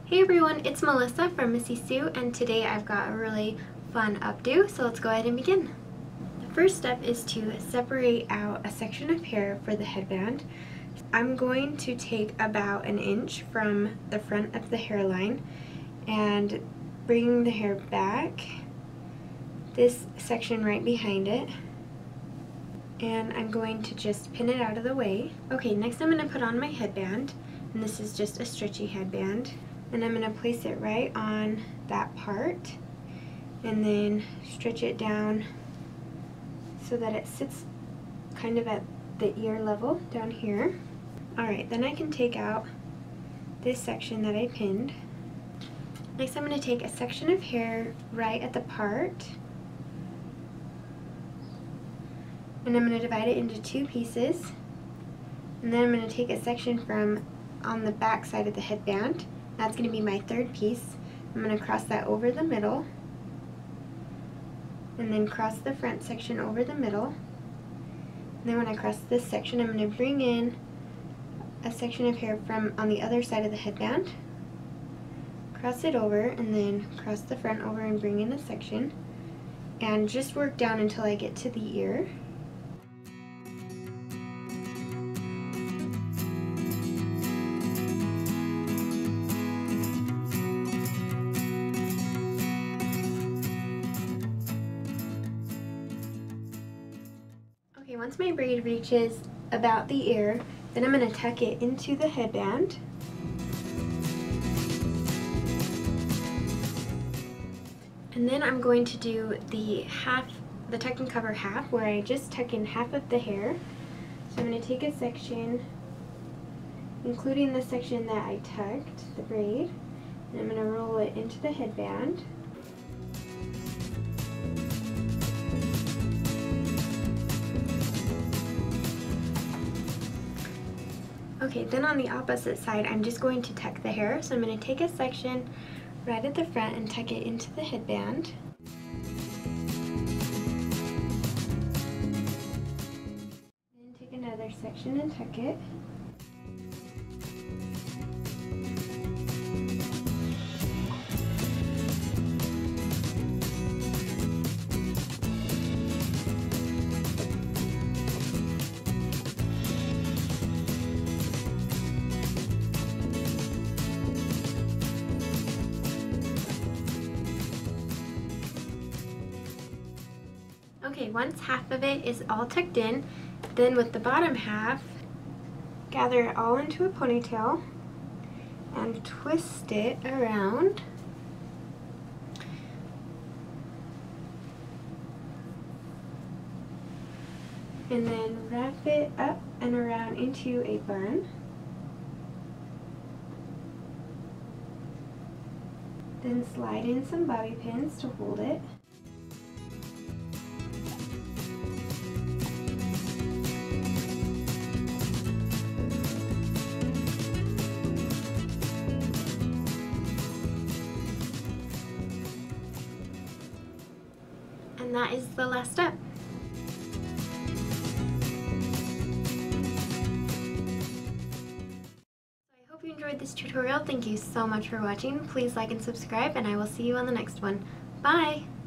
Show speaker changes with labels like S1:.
S1: Hey everyone, it's Melissa from Missy Sue, and today I've got a really fun updo, so let's go ahead and begin. The first step is to separate out a section of hair for the headband. I'm going to take about an inch from the front of the hairline and bring the hair back, this section right behind it, and I'm going to just pin it out of the way. Okay, next I'm going to put on my headband, and this is just a stretchy headband. And I'm going to place it right on that part and then stretch it down so that it sits kind of at the ear level down here. Alright, then I can take out this section that I pinned. Next I'm going to take a section of hair right at the part, and I'm going to divide it into two pieces, and then I'm going to take a section from on the back side of the headband. That's going to be my third piece. I'm going to cross that over the middle and then cross the front section over the middle. And then when I cross this section, I'm going to bring in a section of hair from on the other side of the headband, cross it over, and then cross the front over and bring in a section, and just work down until I get to the ear. Okay, once my braid reaches about the ear, then I'm going to tuck it into the headband. And then I'm going to do the tuck and cover half, where I just tuck in half of the hair. So I'm going to take a section, including the section that I tucked, the braid, and I'm going to roll it into the headband. Okay, then on the opposite side, I'm just going to tuck the hair. So I'm going to take a section right at the front and tuck it into the headband. Then take another section and tuck it. Okay, once half of it is all tucked in, then with the bottom half, gather it all into a ponytail and twist it around. And then wrap it up and around into a bun. Then slide in some bobby pins to hold it. And that is the last step. I hope you enjoyed this tutorial. Thank you so much for watching. Please like and subscribe, and I will see you on the next one. Bye!